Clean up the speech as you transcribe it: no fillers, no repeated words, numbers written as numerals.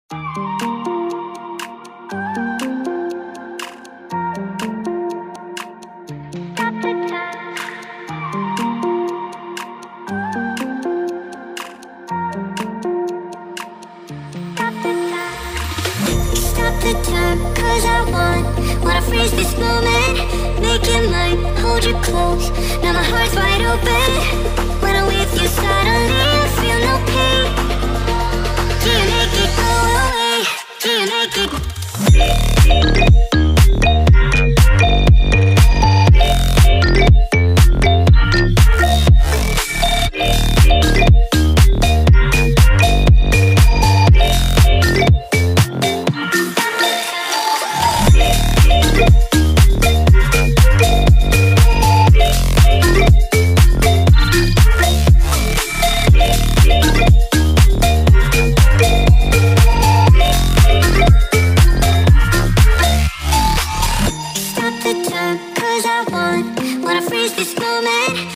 Stop the time, cause I wanna freeze this moment. Make it mine, hold you close. Now my heart's wide open. When I'm with you, suddenly I feel no pain. Do you make it go away? Do you make it? Cause I wanna freeze this moment.